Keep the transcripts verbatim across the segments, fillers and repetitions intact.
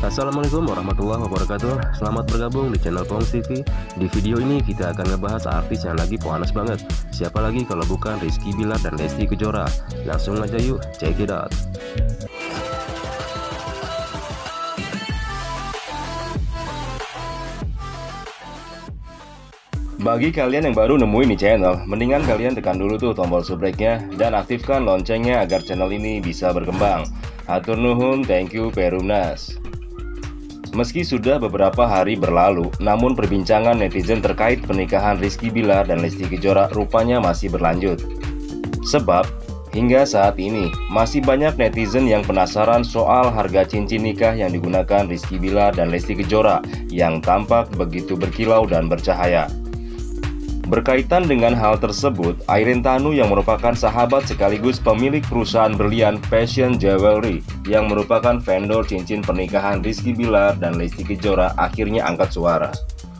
Assalamualaikum warahmatullahi wabarakatuh. Selamat bergabung di channel Pongs T V. Di video ini kita akan ngebahas artis yang lagi panas banget. Siapa lagi kalau bukan Rizky Bilar dan Lesti Kejora. Langsung aja yuk, check it out. Bagi kalian yang baru nemuin di channel, mendingan kalian tekan dulu tuh tombol subscribe-nya dan aktifkan loncengnya agar channel ini bisa berkembang. Hatur nuhun, thank you Perumnas. Meski sudah beberapa hari berlalu, namun perbincangan netizen terkait pernikahan Rizky Bilar dan Lesti Kejora rupanya masih berlanjut. Sebab, hingga saat ini, masih banyak netizen yang penasaran soal harga cincin nikah yang digunakan Rizky Bilar dan Lesti Kejora yang tampak begitu berkilau dan bercahaya. Berkaitan dengan hal tersebut, Airin Tanuh yang merupakan sahabat sekaligus pemilik perusahaan berlian Fashion Jewelry yang merupakan vendor cincin pernikahan Rizky Bilar dan Lesti Kejora akhirnya angkat suara.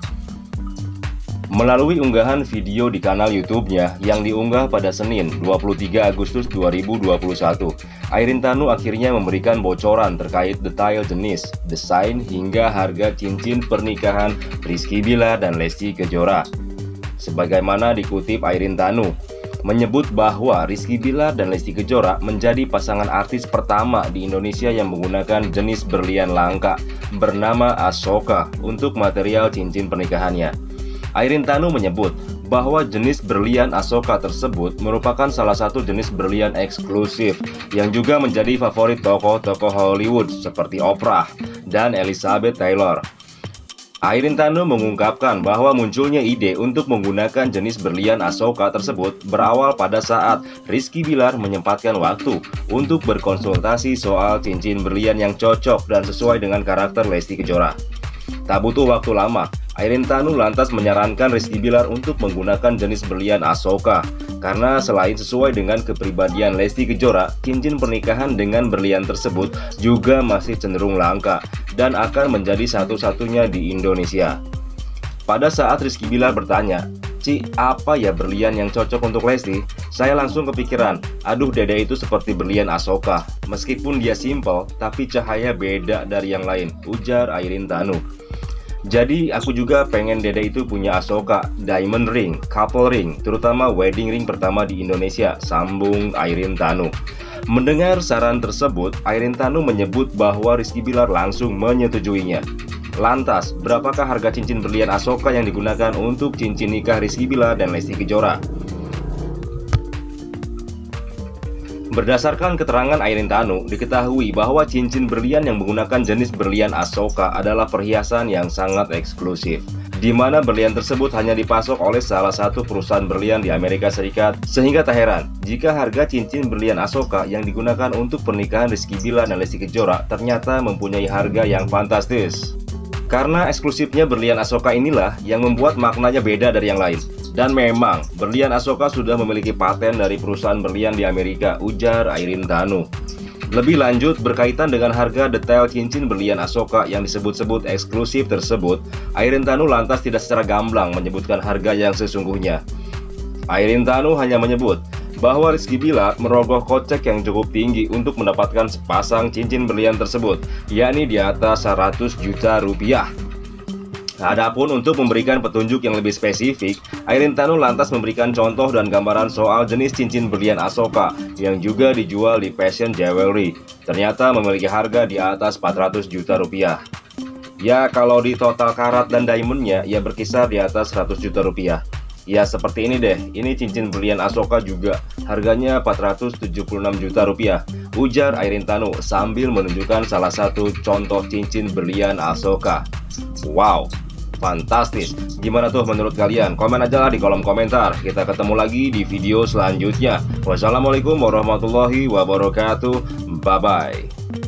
Melalui unggahan video di kanal YouTube-nya yang diunggah pada Senin dua puluh tiga Agustus dua ribu dua puluh satu, Airin Tanuh akhirnya memberikan bocoran terkait detail jenis, desain hingga harga cincin pernikahan Rizky Bilar dan Lesti Kejora. Sebagaimana dikutip Airin Tanuh, menyebut bahwa Rizky Bilar dan Lesti Kejora menjadi pasangan artis pertama di Indonesia yang menggunakan jenis berlian langka bernama Asoka untuk material cincin pernikahannya. Airin Tanuh menyebut bahwa jenis berlian Asoka tersebut merupakan salah satu jenis berlian eksklusif yang juga menjadi favorit tokoh-tokoh Hollywood seperti Oprah dan Elizabeth Taylor. Airin Tanuh mengungkapkan bahwa munculnya ide untuk menggunakan jenis berlian Asoka tersebut berawal pada saat Rizky Bilar menyempatkan waktu untuk berkonsultasi soal cincin berlian yang cocok dan sesuai dengan karakter Lesti Kejora. Tak butuh waktu lama, Airin Tanuh lantas menyarankan Rizky Bilar untuk menggunakan jenis berlian Asoka karena selain sesuai dengan kepribadian Lesti Kejora, cincin pernikahan dengan berlian tersebut juga masih cenderung langka dan akan menjadi satu-satunya di Indonesia. Pada saat Rizky Bilar bertanya, "Ci, apa ya berlian yang cocok untuk Lesti?" Saya langsung kepikiran, aduh dede itu seperti berlian Asoka. Meskipun dia simple, tapi cahaya beda dari yang lain, ujar Airin Tanuh. Jadi aku juga pengen dede itu punya Asoka, diamond ring, couple ring, terutama wedding ring pertama di Indonesia, sambung Airin Tanuh. Mendengar saran tersebut, Airin Tanuh menyebut bahwa Rizky Bilar langsung menyetujuinya. Lantas, berapakah harga cincin berlian Asoka yang digunakan untuk cincin nikah Rizky Bilar dan Lesti Kejora? Berdasarkan keterangan Airin Tanuh, diketahui bahwa cincin berlian yang menggunakan jenis berlian Asoka adalah perhiasan yang sangat eksklusif, di mana berlian tersebut hanya dipasok oleh salah satu perusahaan berlian di Amerika Serikat, sehingga tak heran jika harga cincin berlian Asoka yang digunakan untuk pernikahan Rizky Bilar dan Lesti Kejora ternyata mempunyai harga yang fantastis. Karena eksklusifnya berlian Asoka inilah yang membuat maknanya beda dari yang lain. Dan memang, berlian Asoka sudah memiliki paten dari perusahaan berlian di Amerika, ujar Airin Tanuh. Lebih lanjut, berkaitan dengan harga detail cincin berlian Asoka yang disebut-sebut eksklusif tersebut, Airin Tanuh lantas tidak secara gamblang menyebutkan harga yang sesungguhnya. Airin Tanuh hanya menyebut bahwa Rizky Bilar merogoh kocek yang cukup tinggi untuk mendapatkan sepasang cincin berlian tersebut, yakni di atas seratus juta rupiah. Adapun untuk memberikan petunjuk yang lebih spesifik, Airin Tanuh lantas memberikan contoh dan gambaran soal jenis cincin berlian Asoka yang juga dijual di Fashion Jewelry. Ternyata memiliki harga di atas empat ratus juta rupiah. Ya, kalau di total karat dan diamondnya, ya berkisar di atas seratus juta rupiah. Ya seperti ini deh, ini cincin berlian Asoka juga, harganya empat ratus tujuh puluh enam juta rupiah, ujar Airin Tanuh sambil menunjukkan salah satu contoh cincin berlian Asoka. Wow, fantastis. Gimana tuh menurut kalian? Komen aja lah di kolom komentar. Kita ketemu lagi di video selanjutnya. Wassalamualaikum warahmatullahi wabarakatuh. Bye bye.